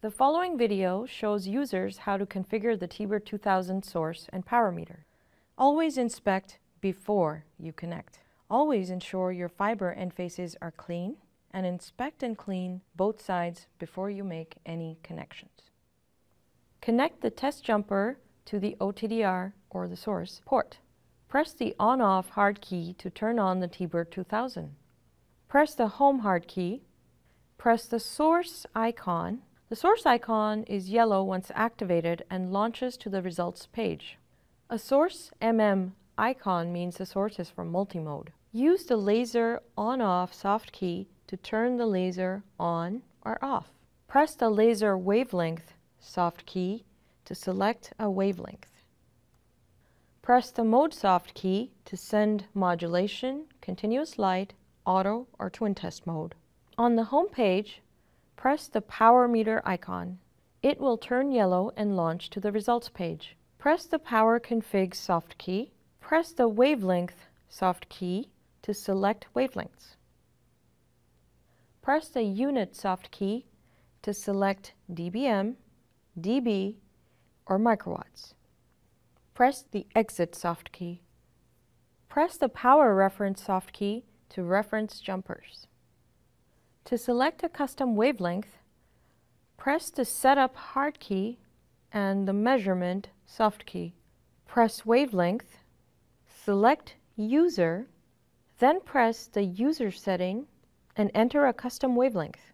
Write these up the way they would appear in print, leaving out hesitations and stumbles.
The following video shows users how to configure the T-Bird 2000 source and power meter. Always inspect before you connect. Always ensure your fiber end faces are clean, and inspect and clean both sides before you make any connections. Connect the test jumper to the OTDR or the source port. Press the on-off hard key to turn on the T-Bird 2000. Press the home hard key. Press the source icon. The source icon is yellow once activated and launches to the results page. A source icon means the source is from multi-mode. Use the laser on-off soft key to turn the laser on or off. Press the laser wavelength soft key to select a wavelength. Press the mode soft key to send modulation, continuous light, auto, or twin test mode. On the home page, press the power meter icon. It will turn yellow and launch to the results page. Press the power config soft key. Press the wavelength soft key to select wavelengths. Press the unit soft key to select dBm, dB, or microwatts. Press the exit soft key. Press the power reference soft key to reference jumpers. To select a custom wavelength, press the setup hard key and the measurement soft key. Press wavelength, select user, then press the user setting and enter a custom wavelength.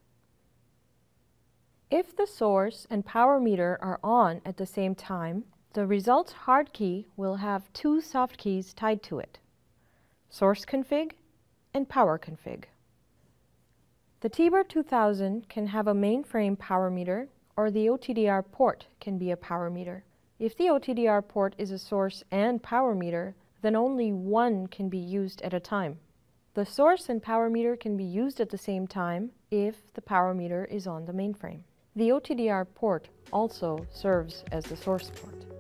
If the source and power meter are on at the same time, the results hard key will have two soft keys tied to it: source config and power config. The T-Bird 2000 can have a mainframe power meter, or the OTDR port can be a power meter. If the OTDR port is a source and power meter, then only one can be used at a time. The source and power meter can be used at the same time if the power meter is on the mainframe. The OTDR port also serves as the source port.